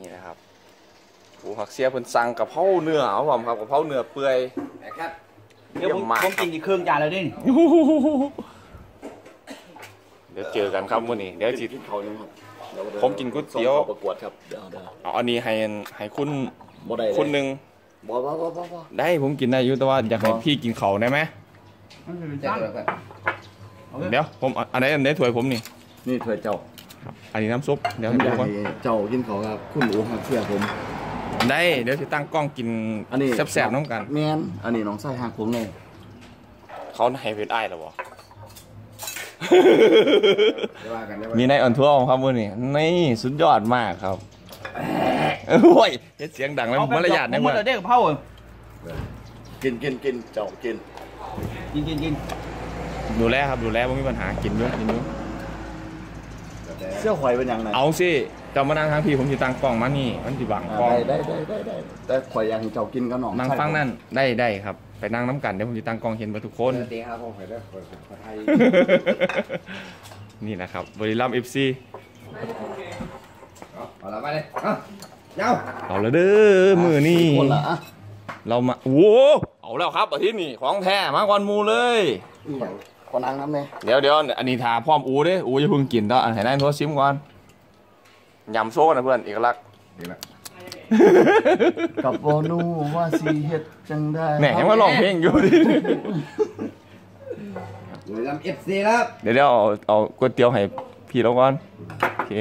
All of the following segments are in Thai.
นี่นะครับปูผักเสียเพิ่นสั่งกะเพราเนื้อเอาผมครับกะเพราเนื้อเปื่อยครับเดี๋ยวผมกินอีกครึ่งจานเลยดิเดี๋ยวเจอกันครับมื้อนี้เดี๋ยวจิผมกินก๋วยเตี๋ยวประกวดครับเดี๋ยวเอาอันนี้ให้คุณหนึ่งบ่ได้ผมกินได้อยู่แต่ว่าอยากให้พี่กินเขาได้ไหมเดี๋ยวผมอันไหนถ้วยผมนี่ถ้วยเจ้าครับอันนี้น้ำซุปเดี๋ยวให้เจ้ากินเขาครับคุณอู๋ครับเชื่อผมได้เดี๋ยวจะตั้งกล้องกินแซ่บๆน้องกันแมนอันนี้น้องไส้หักผมเลยเขาให้เพชรไอ้หรอวะมีในอันทั่วของครับมื้อนี้นี่สุดยอดมากครับโอ้ยเสียงดังแล้วมารยาทในเมืองเด็กกับเผากินเจ้ากินดูแลครับดูแลไม่มีปัญหากินด้วยเสื้อหอยเป็นยังไงเอาสิเจ้ามานั่งทางพี่ผมจะตั้งกล้องมานี่มันจะบังกล้องได้แต่หอยยังเจ้ากินก็หน่องนั่งฟังนั่นได้ครับไปนั่งน้ำกันเดี๋ยวผมจะตั้งกล้องเห็นไปทุกคนนี่นะครับบุรีรัมย์ FC เอาละมาเลยเอาละเด้อมือนี่เรามาโอ้เอาแล้วครับอาทิตย์นี้ของแท้มาก่อนมูเลยคนนั่งน้ำเนี่ยเดี๋ยวอันนี้ทาพร้อมอูดิอูจะเพิ่งกินต่ออันไหนได้โทษซิมก่อนยำโซ่นะเพื่อนเอกลักษณ์กับโบนูว่าสีเฮ็ดจังได้แหน่ยังมาร้องเพลงอยู่ดิบุรีรัมย์ FC ครับเดี๋ยวเอาก๋วยเตี๋ยวให้พี่เราก่อนโอเค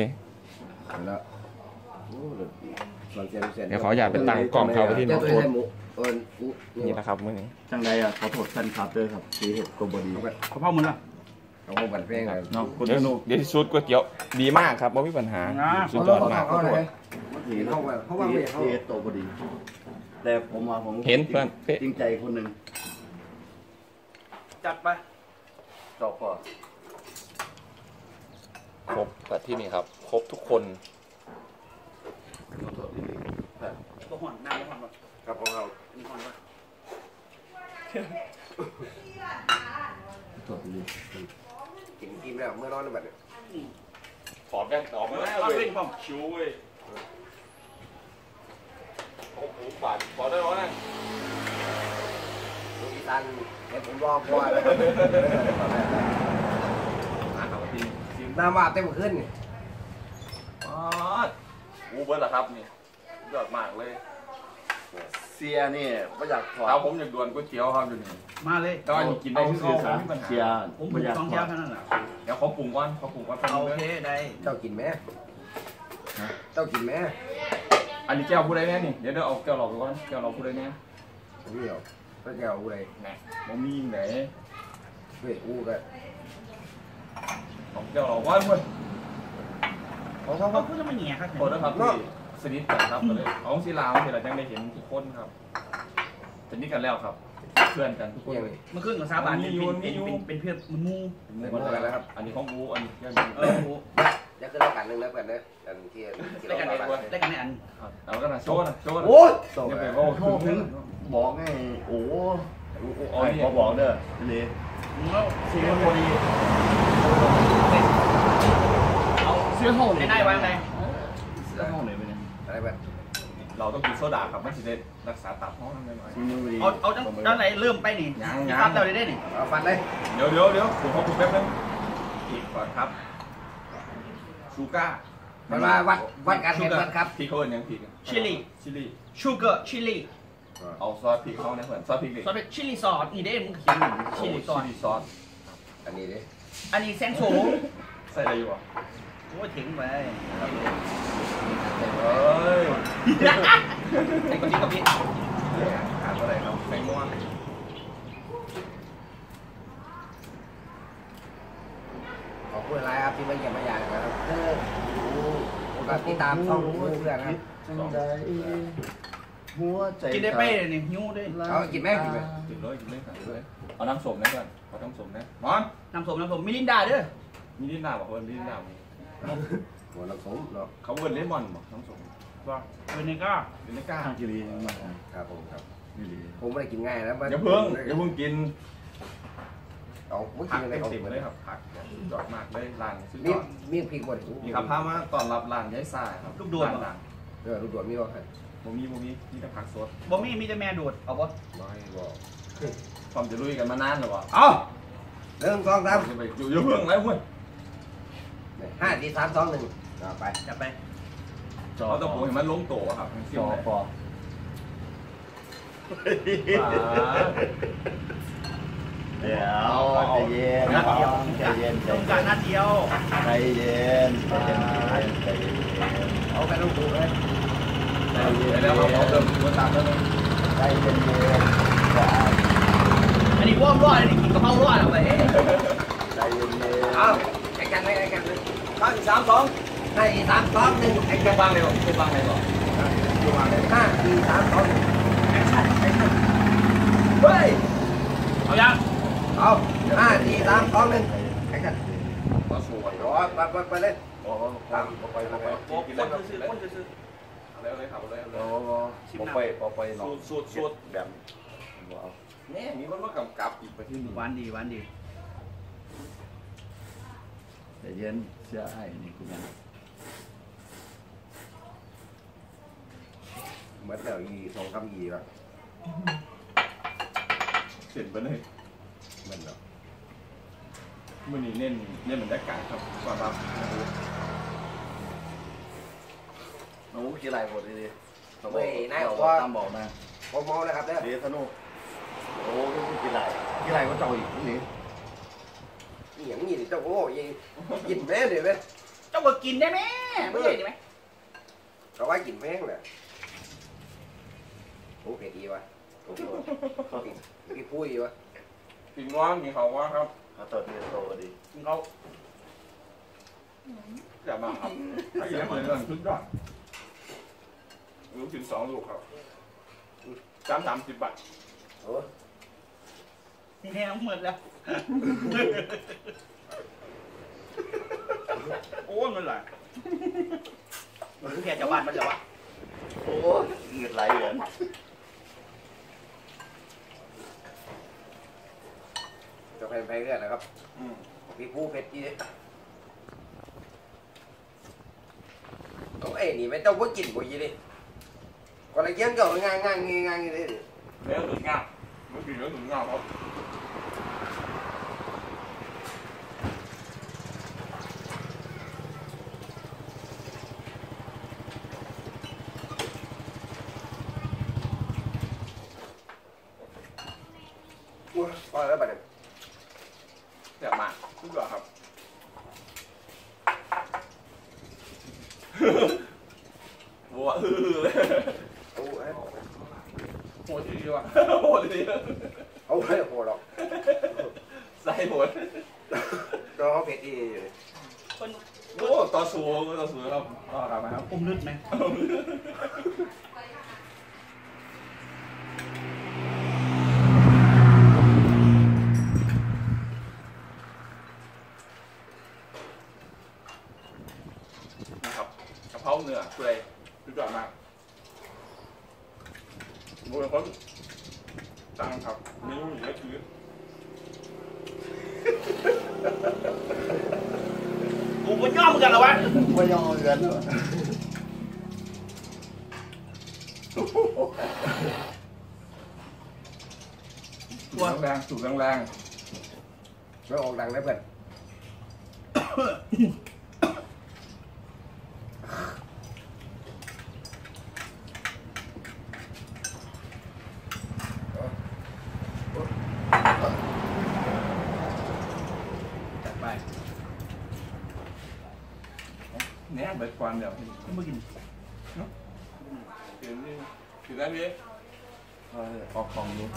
เดี๋ยวขออยากไปตั้งกล้องเขาไปที่นี่นะครับมื้อนี้จังไดอ่ะขอโทษแฟนคลับด้วยครับสีเฮ็ดก็บ่ดีเขาเผามึงล่ะเขาบันเพลงเนาะเดี๋ยวสูตรก๋วยเตี๋ยวดีมากครับไม่มีปัญหาสุดยอดมากเพราะว่าเฮ็ดโตบ่ดีแต่ผมว่าผมเห็นเพื่อนจริงใจคนหนึ่งจัดไปต่อพอครบแบบที่นี่ครับครบทุกคนก็ห่อนน้ำก็ห่อนหมดครับของเราห่อนหมดกินแล้วเมื่อร้อนแบบนี้ขอบแก้มขอบมาแล้วเว้ยชิวเว้ยโอ้โหบาดขอได้ร้อนนะดูอีตันเดี๋ยวผมรอพอแล้วน้ำว่าเต็มขึ้นนี่อูเบิร์ดเหรอครับนี่ยอดมากเลยเสียนี่ไม่อยากขอเอาผมอยากด่วนก๋วยเตี๋ยวครับอยู่นี่มาเลยตอนกินได้ที่สามเสียผมไม่อยากขอแค่นั้นแหละเดี๋ยวเขาปรุงก่อนโอเคได้เจ้ากินไหมเจ้ากินไหมอันนี้แก้วผู้ใดแน่นี่เดี๋ยวเอาแก้วหลอกไปก่อนแก้วหลอกผู้ใดแน่นี่เหรอแก้วผู้ใดแน่ผมมีไหนเฮ้ยอู้กันของแก้วหลอกว่าเพื่อนเขาพูดจะไม่เหนียครับโทษนะครับที่สนิทกันครับเลยเอาศิลาเสร็จแล้วจังได้เห็นทุกคนครับสนิทกันแล้วครับเพื่อนกันทุกคนเมื่อคืนกับซาบานเป็นเพื่อนมันมูเป็นอะไรแล้วครับอันนี้ของกูอันนี้มูจะขึ้นแล้วกันนึงแล้วกันนะกันที่ได้กันไม่อันเราก็นะโชว์นะโอ้ยโชว์ถึงบอกไงโอ้บอกเด้อนี่เสียงพอดีเอาเสื้อห่มได้ไว้ไหนเสื้อห่มไหนไปเนี่ยอะไรแบบเราต้องกินโซดาครับไม่ใช่ได้รักษาตับห้องนั่นหน่อยเอาด้านไหนเริ่มไปนี่ฟันเราได้นี่ฟันเลยเดี๋ยวผมขอถูกแป๊บนึงอีกก่อนครับชูก้ามาวัดการเห็นวัดครับพริกเขาเป็นยังพริกชิลลี่ชูเกอร์ชิลลี่เอาซอสพริกเขาเนี่ยเหมือนซอสพริกดิซอสชิลลี่ซอสนี่ได้มึงเขียนชิลลี่ซอสอันนี้ดิอันนี้แซงโซใส่อะไรอยู่อ่ะโอ้ยถึงไปเฮ้ยไอ้คนนี้ก็พี่ขาดอะไรครับแป้งม่วงขอบคุณอะไรครับที่มาเยี่ยมมาอย่างนะครับโอกาสติดตามช่องเพื่อนครับหัวใจกินได้ไปเนี่ยหิวด้วยเอากินไหมกินเลยเอาน้ำส้มนะเพื่อนเอาน้ำส้มนะมอนน้ำส้มมิลินดาเด้อมิลินดาบอกว่ามิลินดาหัวน้ำส้มเนาะเขาเวิร์นเลมอนบอกน้ำส้มว่าเวนิก้าทางกิรีมาครับผมครับผมไม่ได้กินง่ายนะอย่าเพิ่งกินเอาไม่กินอะไรเต็มเลยครับผักยอดมากเลยร้านสุดยอดมีพริกบดมีครับพามาตอนรับร้านย้ายซ่าครับลูกดวนลูกโดดมีบ่ใครบ่มีมีแต่ผักสดบ่มีแต่แม่ดูดเอาบ่ไม่บอกความจะลุยกันมานานแล้ววะเอา 1 2 3 จะไปอยู่เพิ่งแล้วเว้ย 5 4 3 2 1ไปจับไปเราต้องปรุงให้มันลงตัวครับจอปอเดี๋ยวใจเย็นใจเย็นตรงกลางนัดเดียวใจเย็นใจเย็นเอาไปลูกดูเลยใจเย็นแล้วเราเริ่มตัวตามแล้วใจเย็นอันนี้ว่อมรอดอันนี้กินกะเพรารอดเอาไปใจเย็นเอาแข่งกันเลย5 4 3 2 5 4 3 2 1 ไอ้แค่บางเลยบอกแค่บางเลยบอก 5 4 3 2 แอคชั่นเฮ้ยเอายังเอา5 4 3 2 1แข่งกันก็สวยรอไปเลยตามไปคนซื้อคนซื้อแล้วเลยครับเลยไปลองสูตรแบบนี่มีคนมากำกับอีกประเทศนึงหวานดีหวานดีใจเย็นเชื่อไอ้นี่คุณยังเหมือนแล้วอีสองคำอีแล้วเสร็จไปเลยเหมือนแล้วมื่อนี้เน้นบรรยากาศครับก่อนรับน้องกี่ไรหมดดีไม่น่าว่าตามบอกนะพอมองนะครับเนี่ยเดี๋ยวสนุกโอ้ยกี่ไรก็เจ้าอีกนี่อย่างนี้เจ้าโง่ยังกินแม่เลยไหมเจ้าก็กินได้ไหมไม่ใช่ได้ไหมเราไว้กินแม่งเลยโอ้เผ็ดดีวะพี่พูดดีวะกินว่ามีเขาว่าครับเขาตัวนี้โตดีเขาอย่ามาครับให้เลี้ยงเหมือนกันชุดยอดลูกชิ้น2 ลูกครับ30 บาทโอ้นี่แน่เหมือนแล้วโอ้เงินไหลมันแค่จะบ้านมันจะวะโหเงินไหลเหรียญจะแพงไปเรื่อยนะครับพี่ผู้เผ็ดดีต้องนี่ไม่ต้องว่ากินบ่ยี่ดิก่อนละเกี้ยงเก่างางนี่เลยแล้วถึงงาเมื่อกี้แล้วถึงงาครับพอแล้วบัดนี้อย่ามาชุดยอดครับบัวเลยโอ้ยโหดดีว่ะโหดดีเอาไว้โหดหรอกใส่โหดตัวเขาเผ็ดดีคนโอ้ต่อสู้ครับต่อครับอมลึกไหมนะครับกะเพราเนื้อเปื่อยสุดยอดมากโดยคนตังครับเมนูนี้ก็คือกูก็ย่อมกันเหรอวะไม่ยอมเงินเลยสูตรแรงสูตรแรงไม่ออกดังได้เพื่อนจัดไปเนี่ยเบิดควันเดี๋ยวขึ้นมากินถึงนี่ถึงได้พี่ออกของดู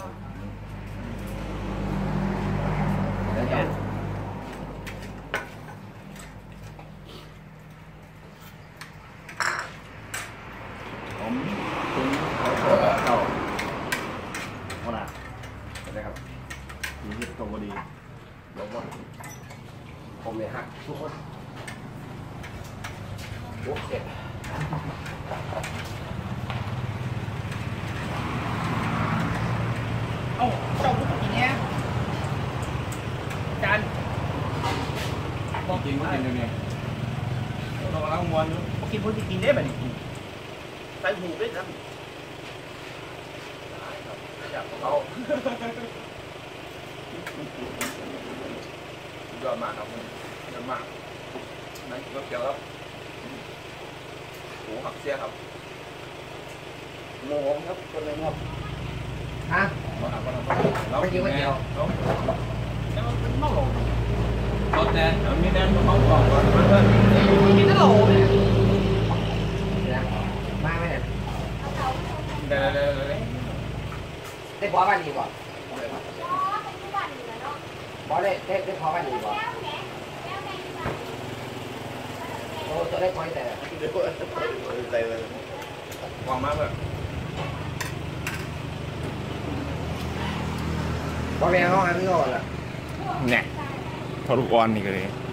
แล้วจะผมคุณเขาเข้าหน้าได้ครับดีที่ตรงพอดีบอกว่าผมเนี่ยหักทุกคนโอเคเอ้าเจ้าพูดอย่างเงี้ยจานบอกกินก็กินเดี๋ยวนี้เรากำลังมวนอยู่พอกินพูดกินได้แบบนี้ใส่หูด้วยนะจับเขายอดมากครับยอดมากนั่นก็เกี่ยวครับหูหักเสียครับโมงครับคนเลยครับฮะเราไม่กินไม่เกี่ยวแล้วมันเป็นเมาหลงรถแดงมีแดงมันเมาก่อนมาเถอะกินตะโหลเนี่ยมาไหมเนี่ยเดี๋ยวได้พอบ้านดีกว่าพอได้พอบ้านดีกว่าโอ้ตัวได้พอแต่ใจเลยวางมาแบบพอแม่ห้องอันนี้ก่อนละเนี่ยทอลูกอ่อนนี่ก็เลย